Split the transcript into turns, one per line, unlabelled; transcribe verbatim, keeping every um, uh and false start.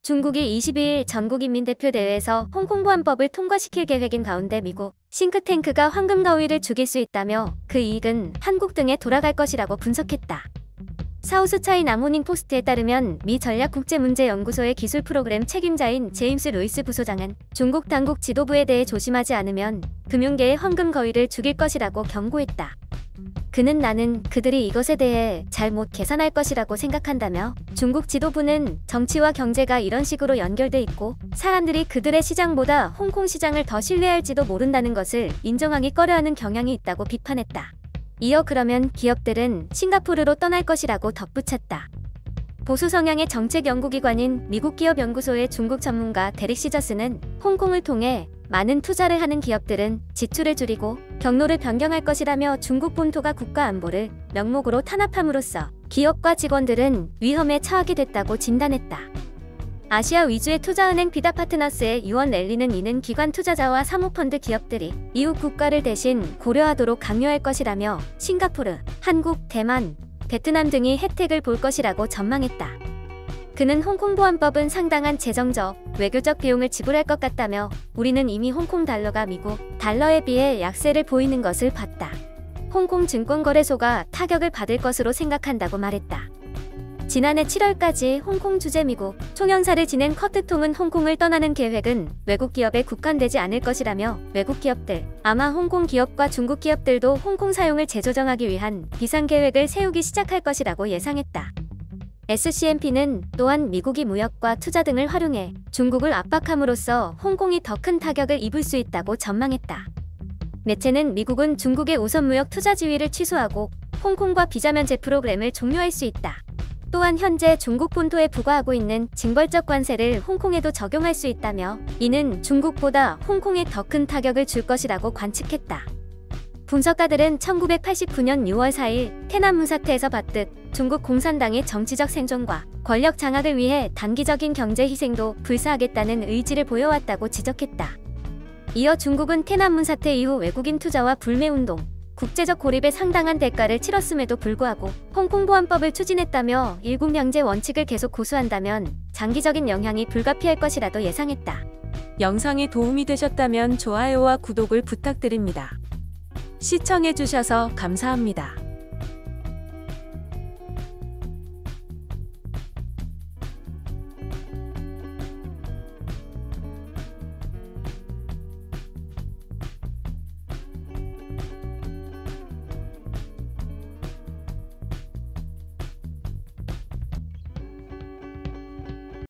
중국이 이십이일 전국인민대표대회에서 홍콩 보안법을 통과시킬 계획인 가운데 미국 싱크탱크가 황금가위를 죽일 수 있다며 그 이익은 한국 등에 돌아갈 것이라고 분석했다. 사우스차이나 모닝포스트에 따르면 미 전략국제문제연구소의 기술 프로그램 책임자인 제임스 루이스 부소장은 중국 당국 지도부에 대해 조심하지 않으면 금융계의 황금거위를 죽일 것이라고 경고했다. 그는 나는 그들이 이것에 대해 잘못 계산할 것이라고 생각한다며 중국 지도부는 정치와 경제가 이런 식으로 연결돼 있고 사람들이 그들의 시장보다 홍콩 시장을 더 신뢰할지도 모른다는 것을 인정하기 꺼려하는 경향이 있다고 비판했다. 이어 그러면 기업들은 싱가포르로 떠날 것이라고 덧붙였다. 보수 성향의 정책 연구기관인 미국기업연구소의 중국 전문가 데릭 시저스는 홍콩을 통해 많은 투자를 하는 기업들은 지출을 줄이고 경로를 변경할 것이라며 중국 본토가 국가 안보를 명목으로 탄압함으로써 기업과 직원들은 위험에 처하게 됐다고 진단했다. 아시아 위주의 투자은행 비다파트너스의 유언 랠리는 이는 기관 투자자와 사모펀드 기업들이 이웃 국가를 대신 고려하도록 강요할 것이라며 싱가포르, 한국, 대만, 베트남 등이 혜택을 볼 것이라고 전망했다. 그는 홍콩 보안법은 상당한 재정적, 외교적 비용을 지불할 것 같다며 우리는 이미 홍콩 달러가 미국 달러에 비해 약세를 보이는 것을 봤다. 홍콩 증권거래소가 타격을 받을 것으로 생각한다고 말했다. 지난해 칠월까지 홍콩 주재 미국 총연사를 지낸 커트 통은 홍콩을 떠나는 계획은 외국 기업에 국한되지 않을 것이라며 외국 기업들, 아마 홍콩 기업과 중국 기업들도 홍콩 사용을 재조정하기 위한 비상 계획을 세우기 시작할 것이라고 예상했다. 에스씨엠피는 또한 미국이 무역과 투자 등을 활용해 중국을 압박함으로써 홍콩이 더 큰 타격을 입을 수 있다고 전망했다. 매체는 미국은 중국의 우선 무역 투자 지위를 취소하고 홍콩과 비자 면제 프로그램을 종료할 수 있다. 또한 현재 중국 본토에 부과하고 있는 징벌적 관세를 홍콩에도 적용할 수 있다며 이는 중국보다 홍콩에 더 큰 타격을 줄 것이라고 관측했다. 분석가들은 천구백팔십구년 유월 사일 테난문 사태에서 봤듯 중국 공산당의 정치적 생존과 권력 장악을 위해 단기적인 경제 희생도 불사하겠다는 의지를 보여왔다고 지적했다. 이어 중국은 테난문 사태 이후 외국인 투자와 불매운동, 국제적 고립에 상당한 대가를 치렀음에도 불구하고 홍콩 보안법을 추진했다며 일국명제 원칙을 계속 고수한다면 장기적인 영향이 불가피할 것이라도 예상했다.
영상이 도움이 되셨다면 좋아요와 구독을 부탁드립니다. 시청해주셔서 감사합니다.